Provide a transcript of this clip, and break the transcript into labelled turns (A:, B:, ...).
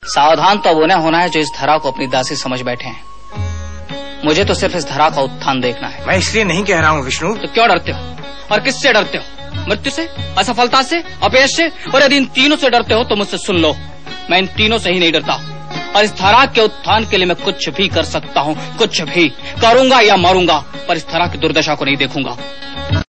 A: सावधान तो अब उन्हें होना है जो इस धरा को अपनी दासी समझ बैठे हैं। मुझे तो सिर्फ इस धरा का उत्थान देखना है।
B: मैं इसलिए नहीं कह रहा हूँ विष्णु।
A: तो क्यों डरते हो और किससे डरते हो? मृत्यु से, असफलता से, अपयश से? और यदि इन तीनों से डरते हो तो मुझसे सुन लो, मैं इन तीनों से ही नहीं डरता और इस धरा के उत्थान के लिए मैं कुछ भी कर सकता हूँ, कुछ भी करूंगा या मरूंगा, पर इस धरा की दुर्दशा को नहीं देखूंगा।